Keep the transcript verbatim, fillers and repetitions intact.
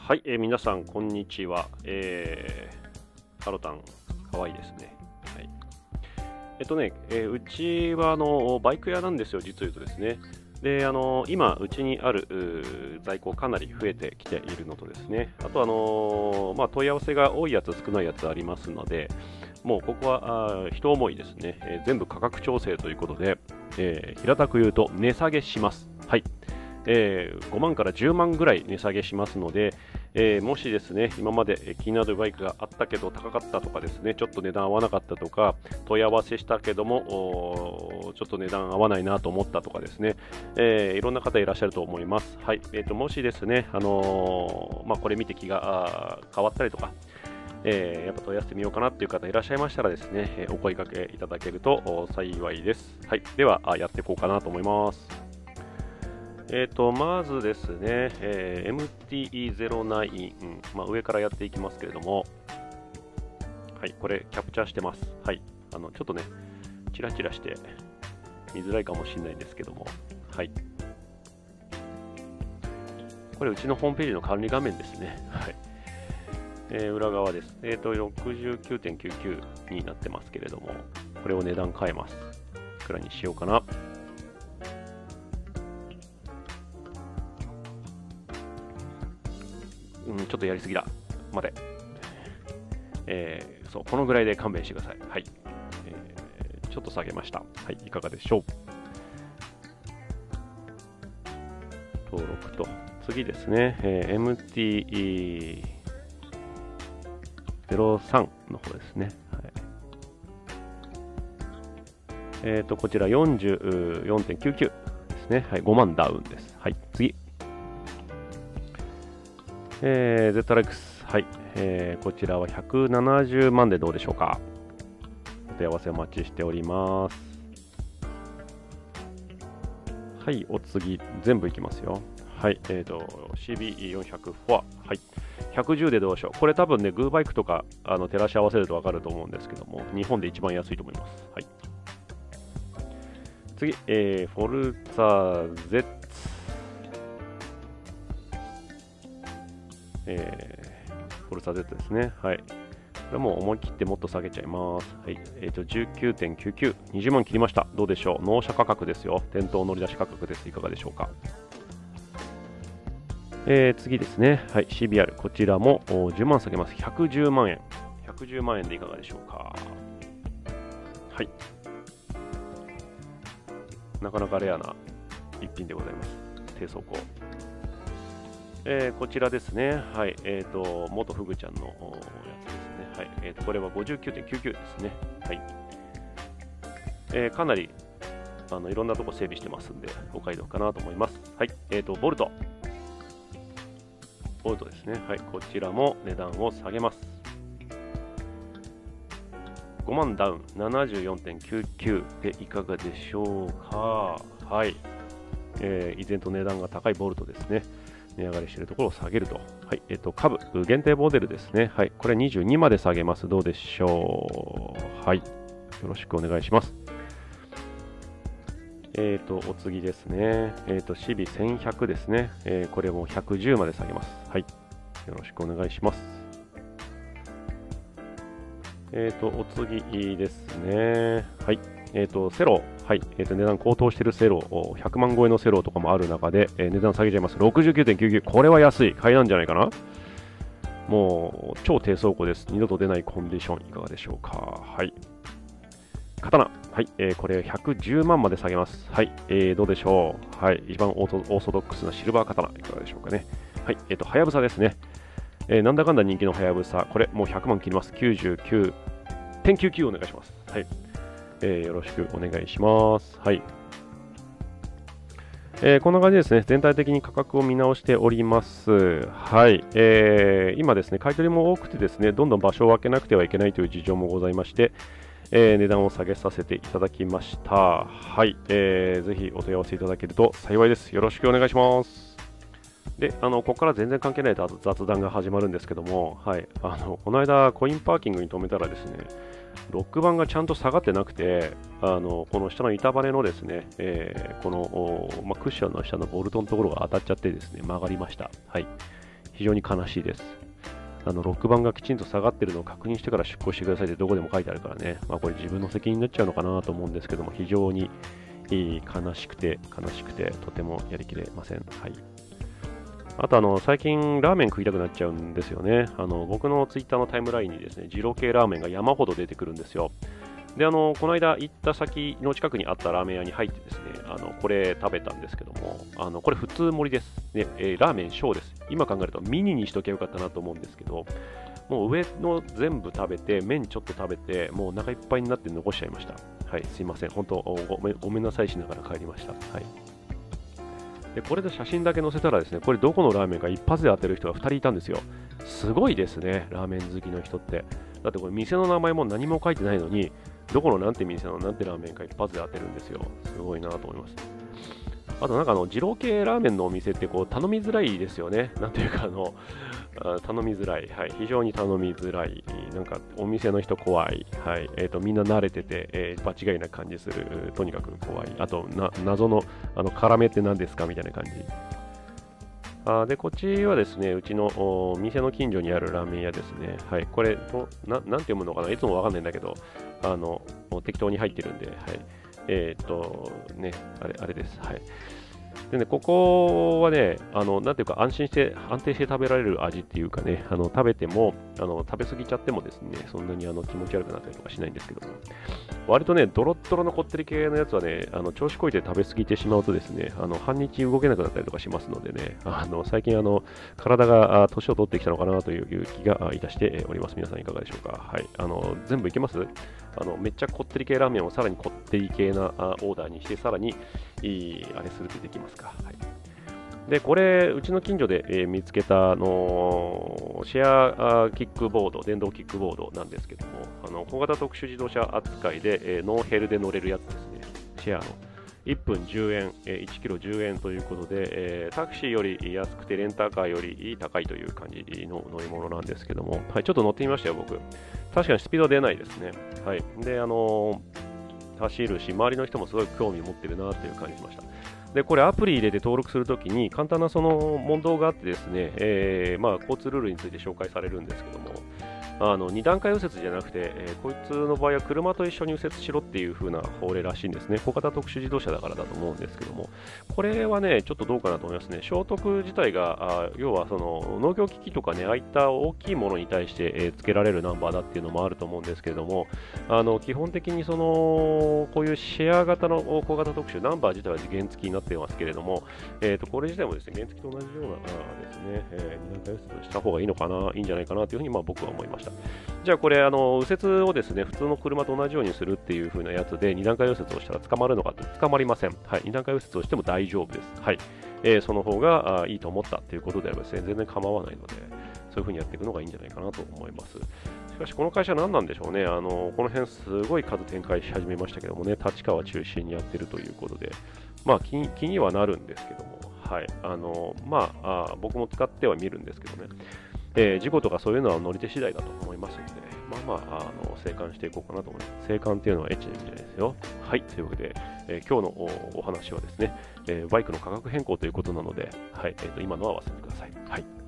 はい、えー皆さん、こんにちは。えー、ハロタン、かわいいですね。はい。えっとね、えーうちはあのバイク屋なんですよ、実を言うとですね。で、あの今、うちにあるうー在庫かなり増えてきているのとですね、あと、あのーまあ、問い合わせが多いやつ、少ないやつありますので、もうここはあー一思いですね、えー全部価格調整ということで、えー平たく言うと値下げします。はい。えーごまんからじゅうまんぐらい値下げしますので、えーもしですね、今までえー気になるバイクがあったけど高かったとかですね、ちょっと値段合わなかったとか、問い合わせしたけども、おーちょっと値段合わないなと思ったとかですね、えーいろんな方いらっしゃると思います。はい。えーと、もしですね、あのーまあ、これ見て気があー変わったりとか、えーやっぱ問い合わせてみようかなっていう方いらっしゃいましたらですね、えーお声掛けいただけるとお幸いです。はい。では、あやっていこうかなと思います。えーと、まずですね、えー エムティーゼロナイン、まあ、上からやっていきますけれども、はい、これキャプチャーしてます。はい、あの、ちょっとね、チラチラして見づらいかもしれないんですけども、はい。これうちのホームページの管理画面ですね。はい。えー裏側です。えーと、ろくじゅうきゅうてんきゅうきゅうになってますけれども、これを値段変えます。いくらにしようかな。うん、ちょっとやりすぎだ。待て。えーそう、このぐらいで勘弁してください。はい。えーちょっと下げました。はい、いかがでしょう。登録と。次ですね、えー エムティーゼロさん の方ですね。はい、えっ、と、こちら よんじゅうよんてんきゅうきゅう ですね。はい、ごまんダウンです。はい、次。えー、ゼットアールエックス、はい、えーこちらはひゃくななじゅうまんでどうでしょうか。お問い合わせお待ちしております。はい、お次、全部いきますよ。はい、えっ、と、シービーよんひゃく フォア、はい、ひゃくじゅうでどうでしょう。これ多分ね、グーバイクとかあの照らし合わせると分かると思うんですけども、日本で一番安いと思います。はい、次、えー、フォルツァ Z、えー、フォルツァ Z ですね。はい。これも思い切ってもっと下げちゃいます。はい。えっ、と、じゅうきゅうてんきゅうきゅう、にじゅうまん切りました。どうでしょう。納車価格ですよ。店頭乗り出し価格です。いかがでしょうか。えー、次ですね。はい。シービーアール。こちらもおじゅうまん下げます。ひゃくじゅうまんえん。ひゃくじゅうまんえんでいかがでしょうか。はい。なかなかレアな一品でございます。低走行。えーこちらですね。はい。えっ、と、元フグちゃんのおやつですね。はい。えっ、と、これは ごじゅうきゅうてんきゅうきゅう ですね。はい。えーかなりあのいろんなとこ整備してますんで、お買い得かなと思います。はい。えっ、と、ボルト。ボルトですね。はい。こちらも値段を下げます。ごまんダウン ななじゅうよんてんきゅうきゅう でいかがでしょうか。はい。えー依然と値段が高いボルトですね。値上がりしているところを下げると。はい。えっ、と、株、限定モデルですね。はい。これにじゅうにまで下げます。どうでしょう。はい。よろしくお願いします。えっ、と、お次ですね。えっ、と、シビせんひゃくですね。えーこれもひゃくじゅうまで下げます。はい。よろしくお願いします。えっ、と、お次ですね。はい。えっ、と、セロ、はい。えっ、と、値段高騰しているセロ、ひゃくまん超えのセロとかもある中で、えー値段下げちゃいます。ろくじゅうきゅうてんきゅうきゅう。これは安い。買いなんじゃないかな。もう、超低走行です。二度と出ないコンディション、いかがでしょうか。はい。刀。はい。えーこれひゃくじゅうまんまで下げます。はい。えーどうでしょう。はい。一番オートオーソドックスなシルバー刀、いかがでしょうかね。はい。えっ、と、はやぶさですね。えーなんだかんだ人気のはやぶさ。これ、もうひゃくまん切ります。きゅうじゅうきゅうてんきゅうきゅう お願いします。はい。えーよろしくお願いします。はい。えーこんな感じですね。全体的に価格を見直しております。はい。えー今ですね、買い取りも多くてですね、どんどん場所を分けなくてはいけないという事情もございまして、えー値段を下げさせていただきました。はい。えーぜひお問い合わせいただけると幸いです。よろしくお願いします。で、あの、ここから全然関係ない雑雑談が始まるんですけども、はい。あの、この間、コインパーキングに止めたらですね、ロック板がちゃんと下がってなくて、あのこの下の板バネのですね、えーこの、おまあ、クッションの下のボルトのところが当たっちゃってですね、曲がりました。はい。 非常に悲しいです。あのロック板がきちんと下がってるのを確認してから出航してくださいってどこでも書いてあるからね、まあ、これ自分の責任になっちゃうのかなと思うんですけども、非常に悲しくて悲しくてとてもやりきれません。はい。あとあの最近ラーメン食いたくなっちゃうんですよね。あの僕のツイッターのタイムラインにですね、二郎系ラーメンが山ほど出てくるんですよ。で、あのこの間行った先の近くにあったラーメン屋に入ってですね、あのこれ食べたんですけども、あのこれ普通盛りです、ねえー、ラーメン小です。今考えるとミニにしときゃよかったなと思うんですけど、もう上の全部食べて、麺ちょっと食べて、もうお腹いっぱいになって残しちゃいました。はい、すいません。本当ごめん、ごめんなさいしながら帰りました。はい。で、これで写真だけ載せたらですね、これどこのラーメンか一発で当てる人がふたりいたんですよ。すごいですね、ラーメン好きの人って。だってこれ店の名前も何も書いてないのに、どこのなんて店のなんてラーメンか一発で当てるんですよ。すごいなと思います。あとなんかあの二郎系ラーメンのお店ってこう頼みづらいですよね。なんていうかあのあ頼みづらい、はい、非常に頼みづらい、なんかお店の人怖い、はいえー、とみんな慣れてて、えー、場違いな感じする、とにかく怖い。あとな謎のあの辛めって何ですかみたいな感じ。あでこっちはですね、うちの店の近所にあるラーメン屋ですね。はい、これとな、なんて読むのかな、いつもわかんないんだけど、あの適当に入ってるんで、はい、えっ、ー、とね、あれ、あれです。はい。でね、ここはね、あの、なんていうか、安心して、安定して食べられる味っていうかね、あの、食べても、あの、食べ過ぎちゃってもですね、そんなにあの気持ち悪くなったりとかしないんですけども、割とね、ドロッドロのこってり系のやつはね、あの、調子こいて食べ過ぎてしまうとですね、あの、半日動けなくなったりとかしますのでね、あの、最近あの、体が年を取ってきたのかなという気がいたしております。皆さんいかがでしょうか。はい。あの、全部いけます？あの、めっちゃこってり系ラーメンをさらにこってり系なオーダーにして、さらに、いいあれするってできますか。はい。で、これ、うちの近所で、えー、見つけた、あのー、シェアあキックボード、電動キックボードなんですけども、あの小型特殊自動車扱いで、えー、ノーヘルで乗れるやつですね。シェアの。いっぷんじゅうえん、えー、いちキロじゅうえんということで、えー、タクシーより安くてレンタカーより高いという感じの乗り物なんですけども、はい、ちょっと乗ってみましたよ、僕。確かにスピードは出ないですね。はい。で、あのー、走るし、周りの人もすごい興味持ってるなっていう感じしました。で、これアプリ入れて登録するときに簡単なその問答があってですね、えー、まあ交通ルールについて紹介されるんですけども、あのに段階右折じゃなくて、えー、こいつの場合は車と一緒に右折しろっていう風な法令らしいんですね。小型特殊自動車だからだと思うんですけども、これはね、ちょっとどうかなと思いますね。聖徳自体が、あ要はその農業機器とかね、ああいった大きいものに対して、えー、付けられるナンバーだっていうのもあると思うんですけれども、あの基本的にそのこういうシェア型の小型特殊、ナンバー自体は原付になっていますけれども、えー、とこれ自体もですね、原付と同じようなですね、えー、に段階右折した方がいいのかな、いいんじゃないかなというふうにまあ僕は思いました。じゃあこれあの右折をですね普通の車と同じようにするっていう風なやつでに段階右折をしたら捕まるのかって捕まりません。はい、に段階右折をしても大丈夫です。はい、えー、その方がいいと思ったということであればですね全然構わないので、そういう風にやっていくのがいいんじゃないかなと思います。しかしこの会社何なんでしょうね。あのこの辺すごい数展開し始めましたけどもね、立川中心にやってるということで、まあ気に、気にはなるんですけども、はい、あのまあ、あ僕も使ってはみるんですけどね。えー、事故とかそういうのは乗り手次第だと思いますので、まあまあ、あの、静観していこうかなと思います。静観っていうのはエッチな意味じゃないですよ。はい、というわけで、えー、今日の お, お話はですね、えー、バイクの価格変更ということなので、はい、えーと、今のは忘れてください。はい。